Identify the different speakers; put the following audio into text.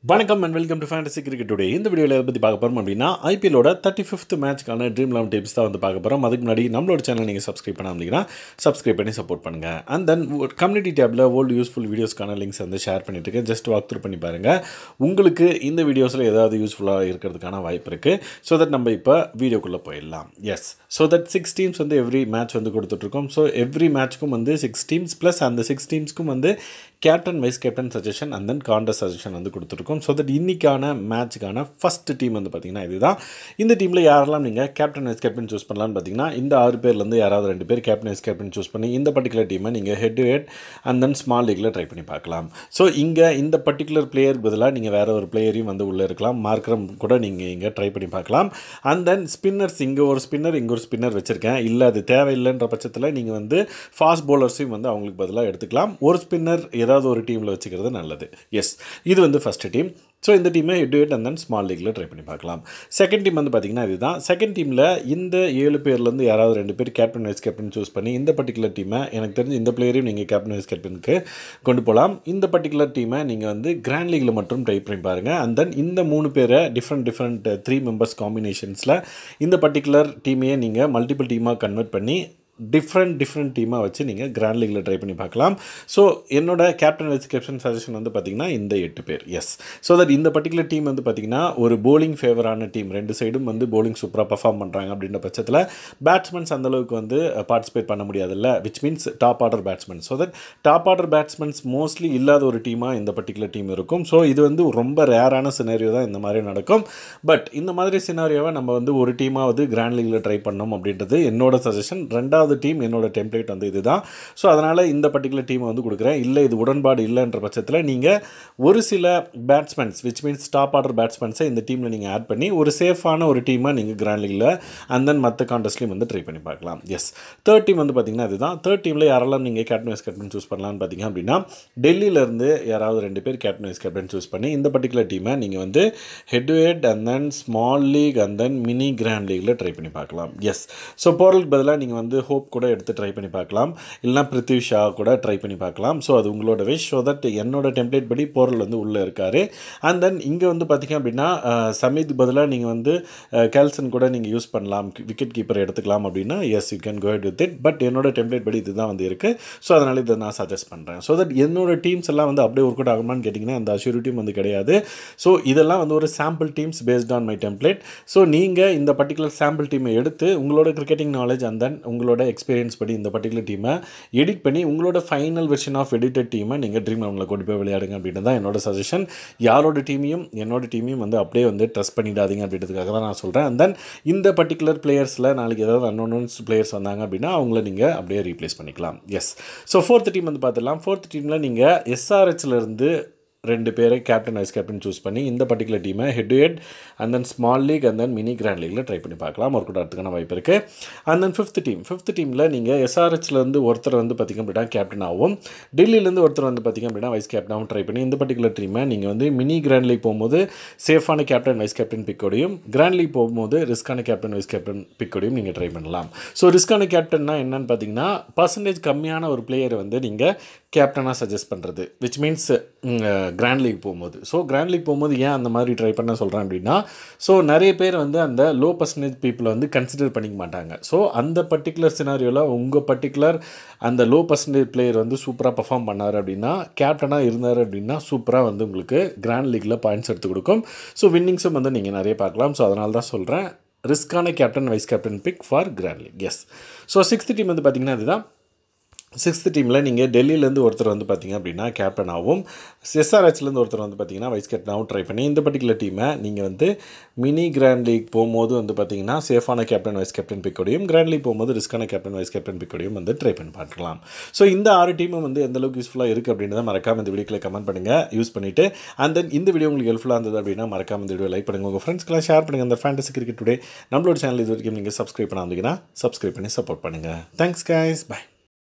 Speaker 1: வணக்கம் and welcome to Fantasy Cricket Today. இந்த வீடியோல எதை பத்தி பார்க்க போறோம் அப்படினா IPL ஓட 35th மேட்ச்க்கான Dream11 டிப்ஸ் தான் வந்து பார்க்க போறோம். அதுக்கு முன்னாடி நம்மளோட சேனலை நீங்க Subscribe பண்ணாம இருந்தீங்கன்னா Subscribe பண்ணி சப்போர்ட் பண்ணுங்க. And then community tabல old useful videosக்கான லிங்க்ஸ் வந்து ஷேர் பண்ணிட்டு இருக்கேன். just walk through பண்ணி பாருங்க. உங்களுக்கு இந்த வீடியோஸ்ல ஏதாவது யூஸ்ஃபுல்லா இருக்கிறதுக்கான வாய்ப்பு இருக்கு. so that நம்ம இப்ப வீடியோக்குள்ள போயிடலாம். Yes. So that 6 teams வந்து every match வந்து கொடுத்துட்டு இருக்கோம். So every matchக்கும் வந்து 6 teams plus அந்த 6 teamsக்கும் வந்து captain vice captain suggestion and then contest suggestion வந்து கொடுத்துருக்கோம். ஸோ தட் இன்றைக்கான மேட்சுக்கான ஃபஸ்ட் டீம் வந்து பார்த்திங்கன்னா இதுதான். இந்த டீமில் யாரெல்லாம் நீங்கள் கேப்டன் வைஸ் கேப்டன் சூஸ் பண்ணலான்னு பார்த்தீங்கன்னா இந்த 6 பேர்லேருந்து யாராவது 2 பேர் கேப்டன் வைஸ் கேப்டன் சூஸ் பண்ணி இந்த பர்டிகுலர் டீமை நீங்கள் head to head and then small லீக்கில் ட்ரை பண்ணி பார்க்கலாம். ஸோ இங்கே இந்த பர்டிகுலர் பிளேயருக்கு பதிலாக நீங்கள் வேறு ஒரு பிளேயரையும் வந்து உள்ளே இருக்கலாம். மார்க்கரம் கூட நீங்கள் இங்கே ட்ரை பண்ணி பார்க்கலாம். அண்ட் தென் ஸ்பின்னர்ஸ் இங்கே ஒரு ஸ்பின்னர் இங்கே ஒரு ஸ்பின்னர் வச்சுருக்கேன். இல்லை அது தேவையில்லைன்ற பட்சத்தில் நீங்கள் வந்து ஃபாஸ்ட் பவுலர்ஸையும் வந்து அவங்களுக்கு பதிலாக எடுத்துக்கலாம். ஒரு ஸ்பின்னர் ஏதாவது ஒரு டீமில் வச்சுக்கிறது நல்லது. எஸ், இது வந்து ஃபஸ்ட்டு டீம். ஸோ இந்த டீமை head to head and then small லீக்கில் ட்ரை பண்ணி பார்க்கலாம். செகண்ட் டீம் வந்து பார்த்திங்கன்னா இதுதான். செகண்ட் டீமில் இந்த 7 பேர்லேருந்து யாராவது 2 பேர் கேப்டன் வைஸ் கேப்டன் சூஸ் பண்ணி இந்த பர்டிகுலர் டீமை எனக்கு தெரிஞ்சு இந்த பிளேயரையும் நீங்கள் கேப்டன் வைஸ் கேப்டனுக்கு கொண்டு போகலாம். இந்த பர்டிகுலர் டீமை நீங்கள் வந்து கிராண்ட் லீக்கில் மட்டும் ட்ரை பண்ணி பாருங்கள். அண்ட் தென் இந்த 3 பேரை டிஃப்ரெண்ட் 3 மெம்பர்ஸ் காம்பினேஷன்ஸில் இந்த பர்டிகுலர் டீமையே நீங்கள் மல்டிபிள் டீமாக கன்வெர்ட் பண்ணி டிஃப்ரெண்ட் டீமாக வச்சு நீங்கள் கிராண்ட் லீக்கில் ட்ரை பண்ணி பார்க்கலாம். ஸோ என்னோட கேப்டன் வைஸ் கேப்டன் சஜஷன் வந்து பார்த்திங்கன்னா இந்த 8 பேர். எஸ், ஸோ தட் இந்த பர்டிகுலர் டீம் வந்து பார்த்திங்கன்னா ஒரு போலிங் ஃபேவரான டீம். 2 சைடும் வந்து போலிங் சூப்பராக பர்ஃபார்ம் பண்ணுறாங்க அப்படின்ற பட்சத்தில் பேட்ஸ்மென்ஸ் அந்தளவுக்கு வந்து பார்ட்டிசிபேட் பண்ண முடியாதுல்ல, which means top order batsmen. So that top order batsmen mostly இல்லாத ஒரு டீமாக இந்த பர்டிகுலர் டீம் இருக்கும். ஸோ இது வந்து ரொம்ப ரேரான சினாரியோ தான் இந்த மாதிரி நடக்கும். பட் இந்த மாதிரி சினாரியோவை நம்ம வந்து ஒரு டீமாவது கிராண்ட் லீக்கில் ட்ரை பண்ணோம் அப்படின்றது என்னோட சஜஷன். ரெண்டாவது டீம் என்னோட டெம்ப்ளேட் வந்து இதுதான். ஸோ அதனால் இந்த பர்டிகுலர் டீமை வந்து கொடுக்குறேன். இல்லை இது உடன்பாடு இல்லைன்ற பட்சத்தில் நீங்கள் ஒரு சில batsmen which means top order பேட்ஸ்மென்ஸை இந்த டீமில் நீங்கள் ஆட் பண்ணி ஒரு சேஃபான ஒரு டீமாக நீங்கள் கிராண்ட் லீக்கில் அண்ட் தென் மற்ற கான்டெஸ்ட்லையும் வந்து ட்ரை பண்ணி பார்க்கலாம். எஸ், தேர்ட் டீம் வந்து பார்த்திங்கன்னா இதுதான். தேர்ட் டீமில் யாரெல்லாம் நீங்கள் கேப்டன் வைஸ் கேப்டன் சூஸ் பண்ணலான்னு பார்த்தீங்க அப்படின்னா டெல்லியிலேருந்து யாராவது 2 பேர் கேப்டன் வைஸ் கேப்டன் சூஸ் பண்ணி இந்த பர்டிகுலர் டீமை நீங்கள் வந்து head to head and then small league and then mini grand லீக்கில் ட்ரை பண்ணி பார்க்கலாம். எஸ், ஸோ போரலுக்கு பதிலாக நீங்கள் வந்து ஹோப் கூட எடுத்து ட்ரை பண்ணி பார்க்கலாம். இல்லைனா பிருத்வி ஷா கூட ட்ரை பண்ணி பார்க்கலாம். ஸோ அது உங்களோட விஷ். ஸோ தட் என்னோட டெம்ப்ளேட் படி போரல் வந்து உள்ளே இருக்கார். அண்ட் தென் இங்கே வந்து பார்த்திங்க அப்படின்னா சமீத் பதிலாக நீங்கள் வந்து கேல்சன் கூட நீங்கள் யூஸ் பண்ணலாம், விக்கெட் கீப்பர் எடுத்துக்கலாம் அப்படின்னா yes you can go ahead with it. But என்னோட டெம்ப்ளேட் படி இதுதான் வந்து இருக்குது. ஸோ அதனால் இதை நான் சஜஸ்ட் பண்ணுறேன். ஸோ தட் என்னோட டீம்ஸ் எல்லாம் வந்து அப்படியே ஒர்க் அவுட் ஆகுமான்னு கேட்டிங்கன்னா அந்த அஷ்யூரிட்டியும் வந்து கிடையாது. ஸோ இதெல்லாம் வந்து ஒரு sample teams based on my template. So நீங்கள் இந்த பர்டிகுலர் சாம்பிள் டீமை எடுத்து உங்களோட கிரிக்கெட்டிங் நாலேஜ் அண்ட் தென் உங்களோட எக்ஸ்பீரியன்ஸ் படி இந்த பர்டிகுலர் டீமை எடிட் பண்ணி உங்களோட ஃபைனல் வெர்ஷன் ஆஃப் எடிட்டட் டீமை நீங்கள் Dream11 கொண்டு போய் விளையாடுங்க அப்படின்னு தான் என்னோட சஜஷன். யாரோட டீமையும் என்னோட டீமையும் வந்து அப்படியே வந்து ட்ரஸ்ட் பண்ணிடாதீங்க அப்படின்றதுக்காக தான் நான் சொல்கிறேன். அண்ட் தென் இந்த பர்டிகுலர் பிளேயர்ஸில் நாளைக்கு ஏதாவது அன்னோன்ஸ் பிளேயர்ஸ் வந்தாங்க அப்படின்னா அவங்கள நீங்கள் அப்படியே ரீப்ளேஸ் பண்ணிக்கலாம். எஸ், ஸோ ஃபோர்த் டீம் வந்து பார்த்துடலாம். ஃபோர்த் டீமில் நீங்கள் SRHலேருந்து 2 பேரை கேப்டன் வைஸ் கேப்டன் சூஸ் பண்ணி இந்த பர்டிகுலர் டீமை head to head and then small league and then mini grand லீக்கில் ட்ரை பண்ணி பார்க்கலாம். ஒர்க் அவுட் ஆகிறதுக்கான வாய்ப்பு இருக்குது. அண்ட் தென் ஃபிஃப்த் டீமில் நீங்கள் SRHலேருந்து ஒருத்தர் வந்து பார்த்திங்க அப்படின்னா கேப்டன் ஆகும், டெல்லியிலேருந்து ஒருத்தர் வந்து பார்த்திங்க அப்படின்னா வைஸ் கேப்டனாகவும் ட்ரை பண்ணி இந்த பர்டிகுலர் டீமை நீங்கள் வந்து மினி கிராண்ட் லீக் போகும்போது சேஃபான கேப்டன் வைஸ் கேப்டன் பிக்கோடையும் கிராண்ட் லீக் போகும்போது ரிஸ்கான கேப்டன் வைஸ் கேப்டன் பிக்கோடையும் நீங்கள் ட்ரை பண்ணலாம். ஸோ ரிஸ்கான கேப்டன்னா என்னன்னு பார்த்தீங்கன்னா பர்சன்டேஜ் கம்மியான ஒரு பிளேயரை வந்து நீங்கள் கேப்டனாக சஜஸ்ட் பண்ணுறது, விச் மீன்ஸ் கிராண்ட் லீக் போகும்போது. ஸோ கிராண்ட் லீக் போகும்போது ஏன் அந்த மாதிரி ட்ரை பண்ண சொல்கிறேன் அப்படின்னா ஸோ நிறைய பேர் வந்து அந்த லோ பர்சன்டேஜ் பீப்புளை வந்து கன்சிடர் பண்ணிக்க மாட்டாங்க. ஸோ அந்த பர்டிகுலர் சினாரியோவில் உங்கள் பர்டிகுலர் அந்த லோ பர்சன்டேஜ் பிளேயர் வந்து சூப்பராக பர்ஃபார்ம் பண்ணார் அப்படின்னா கேப்டனாக இருந்தார் அப்படின்னா சூப்பராக வந்து உங்களுக்கு கிராண்ட் லீக்கில் பாயிண்ட்ஸ் எடுத்து கொடுக்கும். ஸோ வின்னிங்ஸும் வந்து நீங்கள் நிறைய பார்க்கலாம். ஸோ அதனால தான் சொல்கிறேன் ரிஸ்கான captain vice captain pick for grand league. Yes, so 6th team வந்து பார்த்திங்கன்னா அதுதான். 6th டீமில் நீங்கள் டெல்லியிலேருந்து ஒருத்தர் வந்து பார்த்திங்க அப்படின்னா கேப்டன் ஆகும், SRHலேருந்து ஒருத்தர் வந்து பார்த்திங்கன்னா வைஸ் கேப்டனாகவும் ட்ரை பண்ணி இந்த பர்டிகுலர் டீமை நீங்கள் வந்து மினி கிராண்ட் லீக் போகும்போது வந்து பார்த்திங்கன்னா சேஃபான கேப்டன் வைஸ் கேப்டன் பிக்கோடையும் கிராண்ட் லீக் போகும்போது ரிஸ்கான கேப்டன் வைஸ் கேப்டன் பிக்கோடையும் வந்து ட்ரை பண்ணி பார்க்கலாம். ஸோ இந்த 6 டீமும் வந்து எந்தளவுக்கு யூஸ்ஃபுல்லாக இருக்குது அப்படின்றத மறக்காமல் இந்த வீடியோவில் கமெண்ட் பண்ணுங்கள் யூஸ் பண்ணிவிட்டு. அண்ட் தென் இந்த வீடியோ உங்களுக்கு ஹெல்ப்ஃபுல்லாக இருந்தது அப்படின்னா மறக்காமல் இந்த வீடியோ லைக் பண்ணுங்கள், உங்கள் ஃப்ரெண்ட்ஸ்க்கெல்லாம் ஷேர் பண்ணுங்கள். அந்த ஃபேண்டசி கிரிக்கெட் டுடே நம்மளோட சேனல் இது வரைக்கும் நீங்கள் சப்ஸ்கிரைப் பண்ணாமல் Subscribe பண்ணி சப்போர்ட் பண்ணுங்கள். Thanks guys, by.